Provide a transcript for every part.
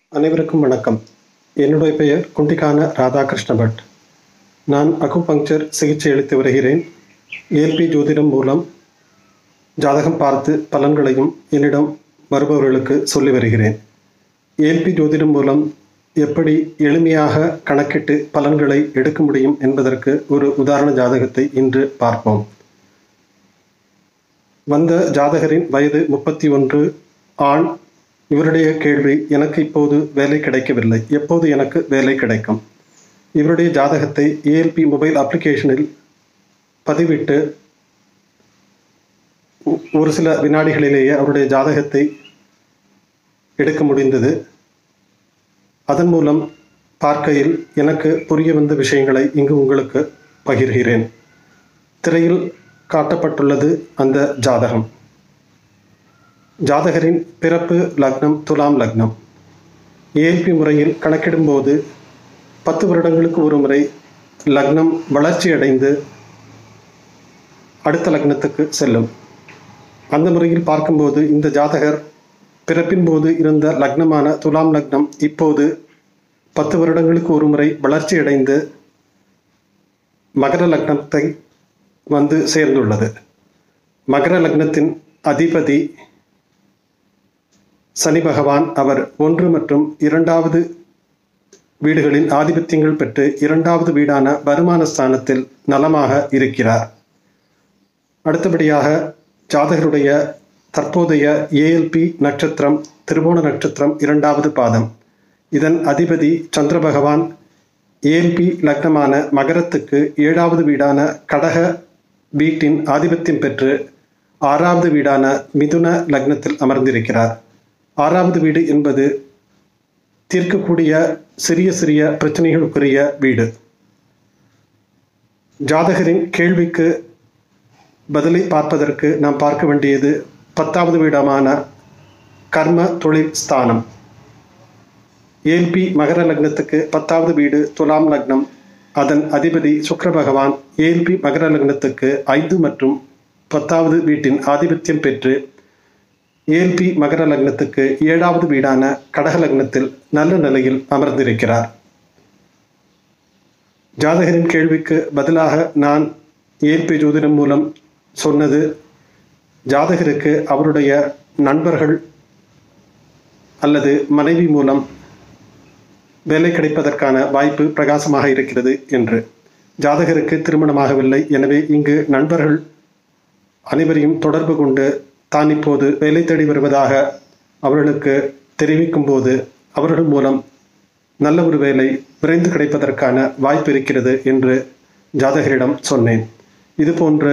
அனைவருக்கும் வணக்கம். என்னுடைய பெயர் குண்டிகான ராதாகிருஷ்ண பட். நான் அக்குபங்க்சர் சிகிச்சை அளித்து வருகிறேன். ஏல்பி ஜோதிடம் மூலம் ஜாதகம் பார்த்து பலன்களையும் என்னிடம் வருபவர்களுக்கு சொல்லி வருகிறேன். ஏல்பி ஜோதிடம் மூலம் எப்படி எளிமையாக கணக்கிட்டு பலன்களை எடுக்க முடியும் என்பதற்கு ஒரு உதாரண ஜாதகத்தை இன்று பார்ப்போம். வந்த ஜாதகரின் வயது 31, ஆண். இவருடைய கேள்வி, எனக்கு இப்போது வேலை கிடைக்கவில்லை, எப்போது எனக்கு வேலை கிடைக்கும்? இவருடைய ஜாதகத்தை ஏஎல்பி மொபைல் அப்ளிகேஷனில் பதிவிட்டு ஒரு சில வினாடிகளிலேயே அவருடைய ஜாதகத்தை எடுக்க முடிந்தது. அதன் மூலம் பார்க்கையில் எனக்கு புரிய வந்த விஷயங்களை இங்கு உங்களுக்கு பகிர்கிறேன். திரையில் காட்டப்பட்டுள்ளது அந்த ஜாதகம். ஜாதகரின் பிறப்பு லக்னம் துலாம் லக்னம். ஏஎல்பி முறையில் கணக்கிடும்போது 10 வருடங்களுக்கு ஒரு முறை லக்னம் வளர்ச்சி அடைந்து அடுத்த லக்னத்துக்கு செல்லும். அந்த முறையில் பார்க்கும்போது இந்த ஜாதகர் பிறப்பின் போது இருந்த லக்னமான துலாம் லக்னம் இப்போது 10 வருடங்களுக்கு ஒரு முறை வளர்ச்சி அடைந்து மகர லக்னத்தை வந்து சேர்ந்துள்ளது. மகர லக்னத்தின் அதிபதி சனி பகவான். அவர் 1 மற்றும் 2வது வீடுகளின் ஆதிபத்தியங்கள் பெற்று 2வது வீடான வருமான ஸ்தானத்தில் நலமாக இருக்கிறார். அடுத்தபடியாக ஜாதகருடைய தற்போதைய ஏஎல்பி நட்சத்திரம் திருவோண நட்சத்திரம் 2வது பாதம். இதன் அதிபதி சந்திர பகவான் ஏஎல்பி லக்னமான மகரத்துக்கு 7வது வீடான கடக வீட்டின் ஆதிபத்தியம் பெற்று 6வது வீடான மிதுன லக்னத்தில் அமர்ந்திருக்கிறார். 6வது வீடு என்பது தீர்க்கக்கூடிய சிறிய சிறிய பிரச்சனைகளுக்குரிய வீடு. ஜாதகரின் கேள்விக்கு பதிலை பார்ப்பதற்கு நாம் பார்க்க வேண்டியது 10வது வீடமான கர்ம தொழில் ஸ்தானம். ஏஎல்பி மகர லக்னத்துக்கு 10வது வீடு துலாம் லக்னம். அதன் அதிபதி சுக்கிர பகவான் ஏஎல்பி மகர லக்னத்துக்கு 5 மற்றும் 10வது வீட்டின் ஆதிபத்தியம் பெற்று ஏஎல்பி மகர லக்னத்துக்கு 7வது வீடான கடக லக்னத்தில் நல்ல நிலையில் அமர்ந்திருக்கிறார். ஜாதகரின் கேள்விக்கு பதிலாக நான் ஏஎல்பி ஜோதிடம் மூலம் சொன்னது, ஜாதகருக்கு அவருடைய நண்பர்கள் அல்லது மனைவி மூலம் வேலை கிடைப்பதற்கான வாய்ப்பு பிரகாசமாக இருக்கிறது என்று. ஜாதகருக்கு திருமணமாகவில்லை. எனவே இங்கு நண்பர்கள் அனைவரையும் தொடர்பு கொண்டு தான் இப்போது வேலை தேடி வருவதாக அவர்களுக்கு தெரிவிக்கும் போது அவர்கள் மூலம் நல்ல ஒரு வேலை விரைந்து கிடைப்பதற்கான வாய்ப்பு இருக்கிறது என்று ஜாதகரிடம் சொன்னேன். இதுபோன்று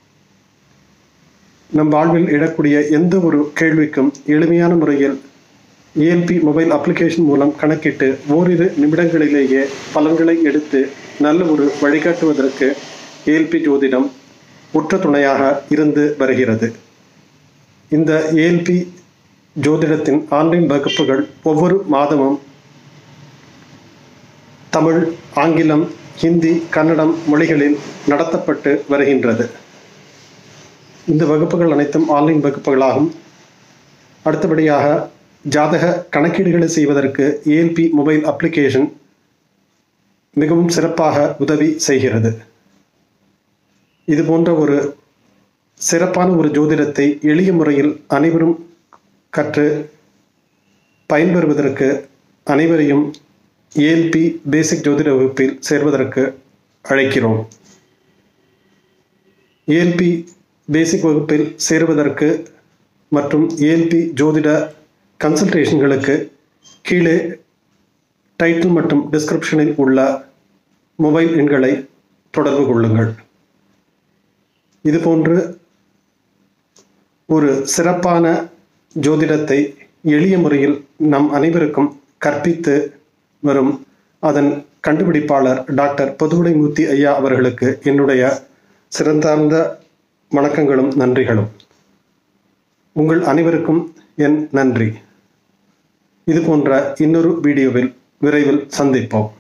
நம் வாழ்வில் எழக்கூடிய எந்த ஒரு கேள்விக்கும் எளிமையான முறையில் ஏஎல்பி மொபைல் அப்ளிகேஷன் மூலம் கணக்கிட்டு ஓரிரு நிமிடங்களிலேயே பலன்களை எடுத்து நல்ல ஒரு வழிகாட்டுவதற்கு ஏஎல்பி ஜோதிடம் உற்ற துணையாக இருந்து வருகிறது. இந்த ஏஎல்பி ஜோதிடத்தின் ஆன்லைன் வகுப்புகள் ஒவ்வொரு மாதமும் தமிழ், ஆங்கிலம், ஹிந்தி, கன்னடம் மொழிகளில் நடத்தப்பட்டு வருகின்றது. இந்த வகுப்புகள் அனைத்தும் ஆன்லைன் வகுப்புகளாகும். அடுத்தபடியாக ஜாதக கணக்கீடுகளை செய்வதற்கு ஏஎல்பி மொபைல் அப்ளிகேஷன் மிகவும் சிறப்பாக உதவி செய்கிறது. இது போன்ற ஒரு சிறப்பான ஒரு ஜோதிடத்தை எளிய முறையில் அனைவரும் கற்று பயன்பெறுவதற்கு அனைவரையும் ஏஎல்பி பேசிக் ஜோதிட வகுப்பில் சேர்வதற்கு அழைக்கிறோம். ஏஎல்பி பேசிக் வகுப்பில் சேருவதற்கு மற்றும் ஏஎல்பி ஜோதிட கன்சல்டேஷன்களுக்கு கீழே டைட்டில் மற்றும் டிஸ்கிரிப்ஷனில் உள்ள மொபைல் எண்களை தொடர்பு கொள்ளுங்கள். இதுபோன்று ஒரு சிறப்பான ஜோதிடத்தை எளிய முறையில் நம் அனைவருக்கும் கற்பித்து வரும் அதன் கண்டுபிடிப்பாளர் டாக்டர் பொதுவுடைமூர்த்தி ஐயா அவர்களுக்கு என்னுடைய சிறந்தார்ந்த வணக்கங்களும் நன்றிகளும். உங்கள் அனைவருக்கும் என் நன்றி. இது போன்ற இன்னொரு வீடியோவில் விரைவில் சந்திப்போம்.